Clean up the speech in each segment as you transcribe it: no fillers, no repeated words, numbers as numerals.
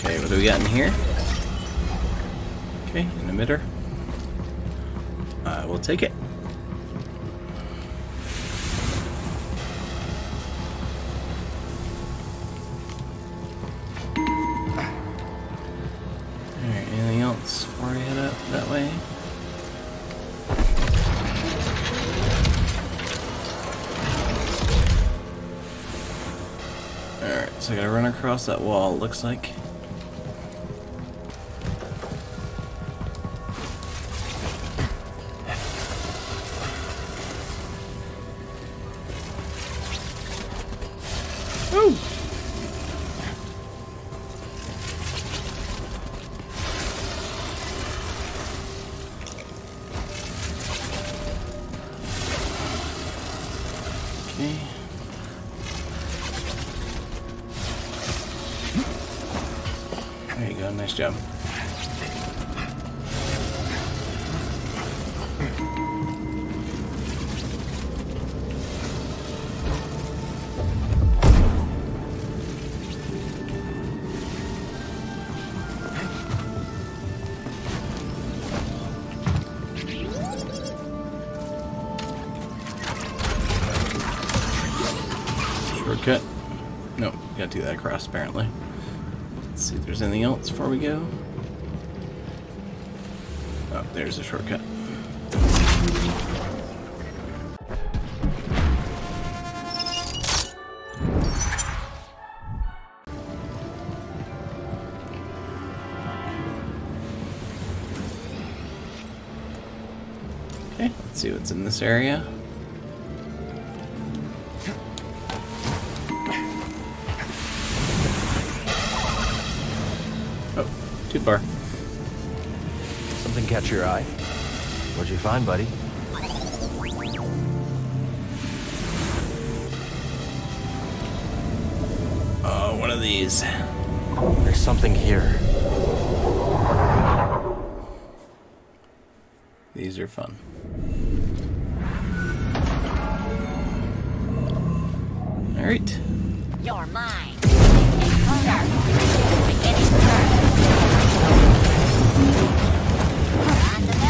Okay, what do we got in here? Okay, an emitter. We'll take it. Alright, anything else before we head up that way? Alright, so I gotta run across that wall, it looks like. Woo! Okay. There you go, nice job. Shortcut. No, gotta do that across apparently. Let's see if there's anything else before we go. Oh, there's a shortcut. Okay, let's see what's in this area. Oh, too far. Something catch your eye? What'd you find, buddy? Oh, one of these. There's something here. These are fun. All right. You're mine. Beginning first. On the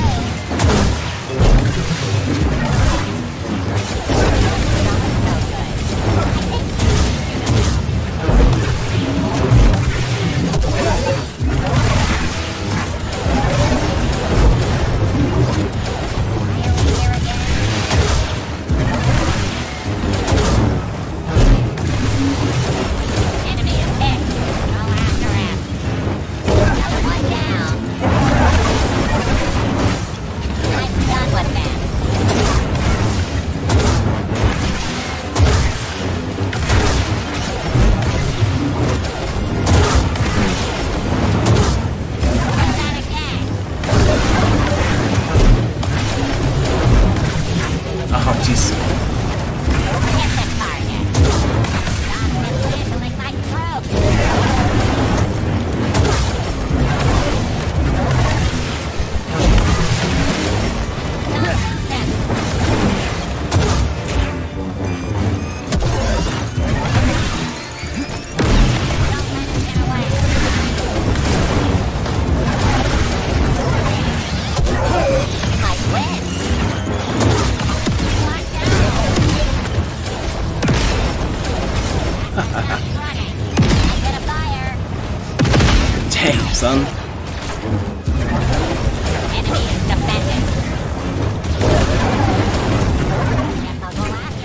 Dang, son. enemy is defended. Guess I'll go after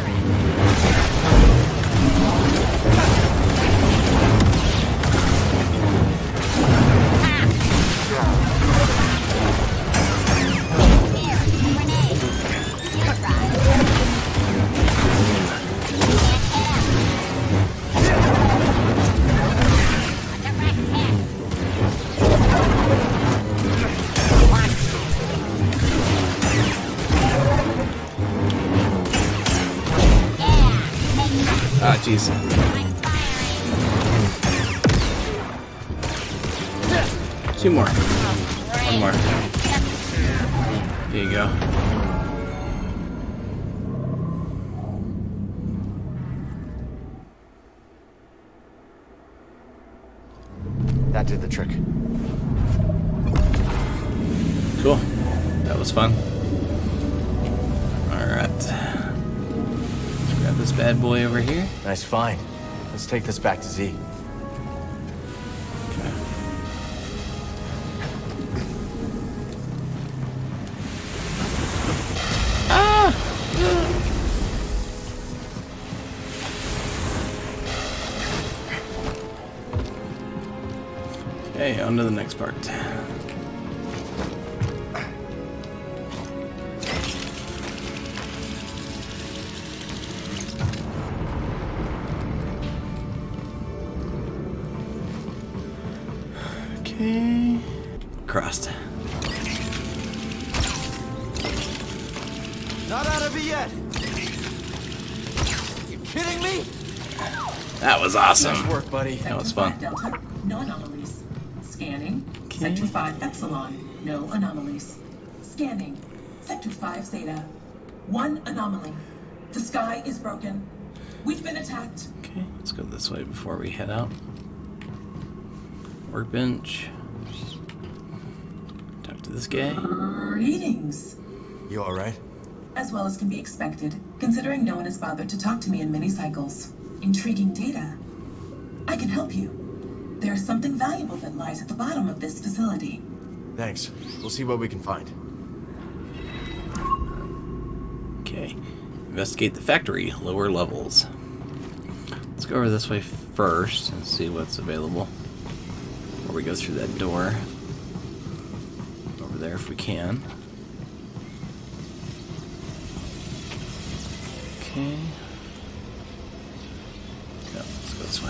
Here, grenade. Here, try. Ah, jeez. Two more. One more. There you go. That did the trick. Cool. That was fun. Alright. Grab this bad boy over here. Nice find. Let's take this back to Z. Okay. Okay, on to the next part. Okay. Crossed. Not out of it yet! You kidding me? That was awesome. Nice work, buddy. That was fun. Delta, no anomalies. Scanning. Okay. Sector 5 Epsilon, no anomalies. Scanning. Sector 5 Zeta. One anomaly. The sky is broken. We've been attacked. Okay, let's go this way before we head out. Workbench. Talk to this guy. Greetings. You alright? As well as can be expected, considering no one has bothered to talk to me in many cycles. Intriguing data. I can help you. There is something valuable that lies at the bottom of this facility. Thanks. We'll see what we can find. Okay. Investigate the factory, lower levels. Let's go over this way first and see what's available. Or we go through that door. Over there if we can. Okay. Yep, let's go this way.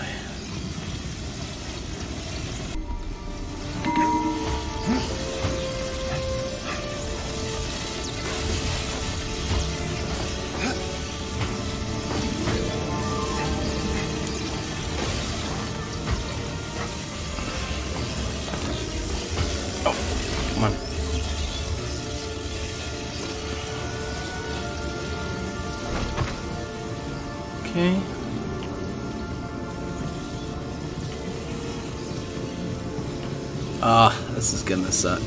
Come on. Okay. Ah, this is gonna suck.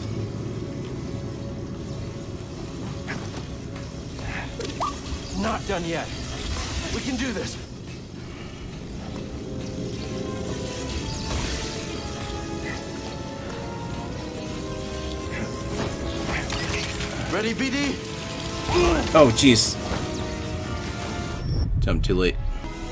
Not done yet. We can do this. Ready, BD? Oh, jeez. Jumped too late.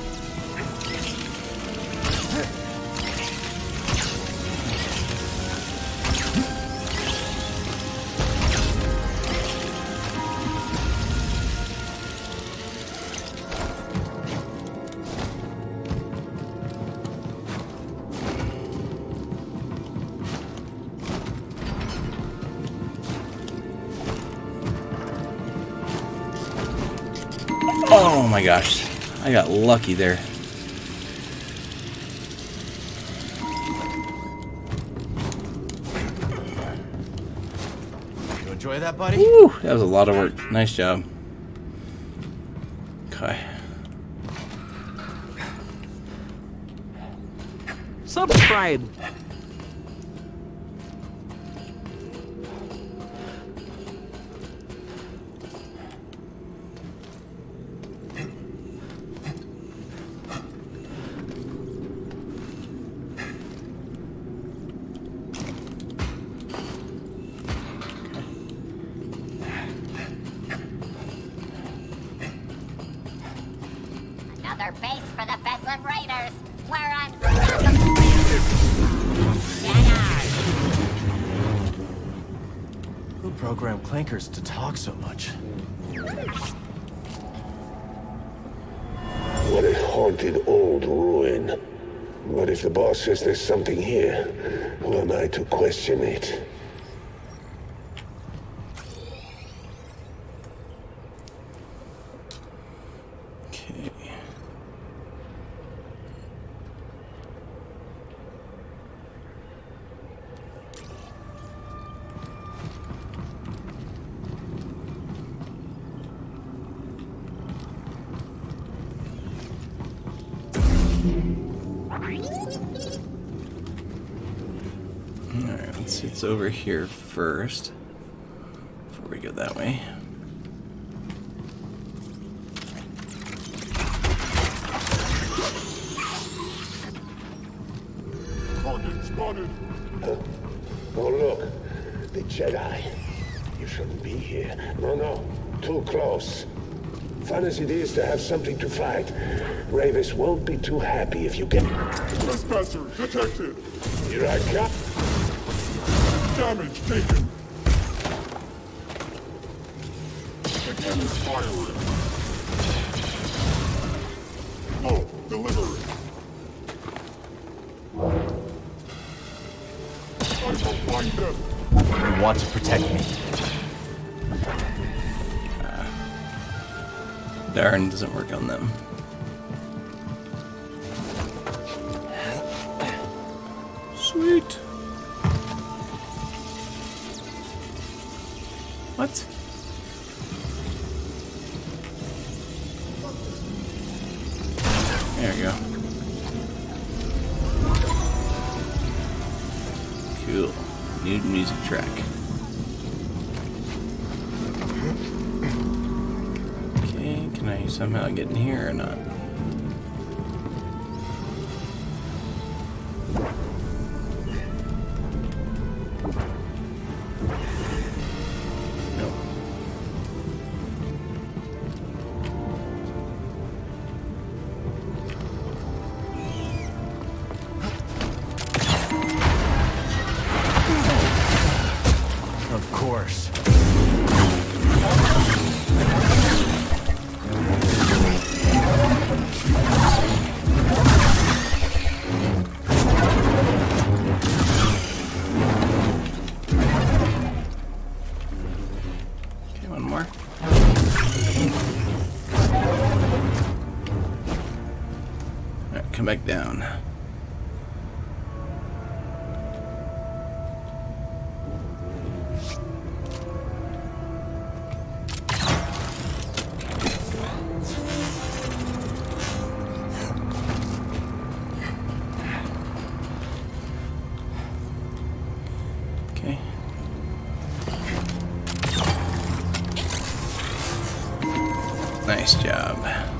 Oh my gosh, I got lucky there. You enjoy that, buddy? Woo, that was a lot of work. Nice job. Okay. Subscribe. Another base for the Bedlam Raiders. We're unstoppable. Jedi. Who programmed clankers to talk so much? What a haunted old ruin. But if the boss says there's something here, who am I to question it? Okay. Alright, let's see. It's over here first. Before we go that way. Spotted. Oh, look. The Jedi. You shouldn't be here. No. Too close. Fun as it is to have something to fight, Ravis won't be too happy if you get... Trespasser detected. Here I come. Damage taken. Begin firing. Oh, delivery. I will find them. You want to protect me. Darn, doesn't work on them. Sweet. What? There we go. Cool. New music track. Okay, can I somehow get in here or not? Nope. Of course. Okay, one more. Alright, come back down. Okay. Nice job.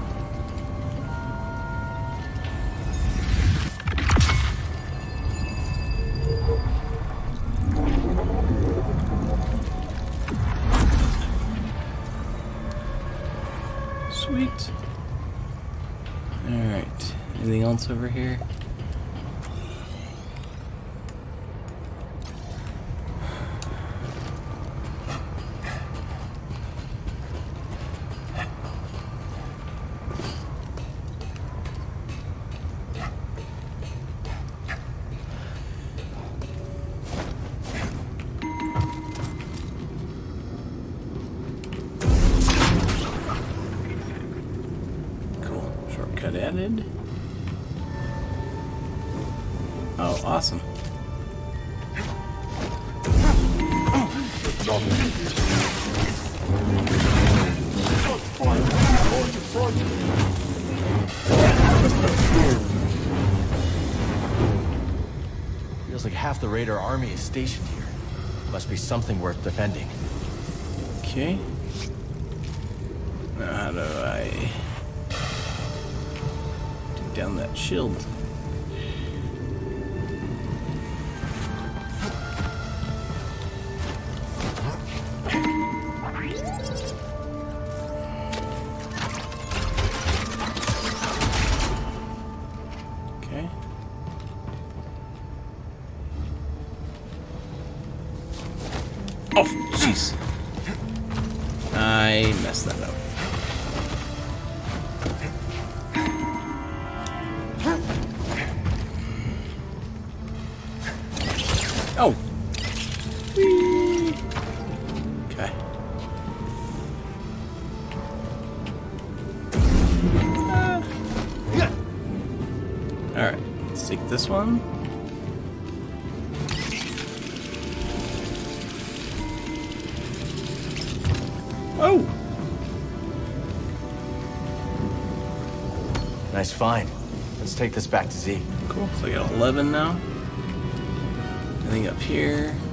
Sweet. Alright. Anything else over here? Cool. Shortcut added. Oh, awesome. Feels like half the Raider army is stationed here. Must be something worth defending. Okay. Now how do I take down that shield? Okay. Oh, jeez. I messed that up. Oh. Whee. Okay. All right. Let's take this one. Oh. Nice find. Let's take this back to Z. Cool. So I got 11 now. Anything up here?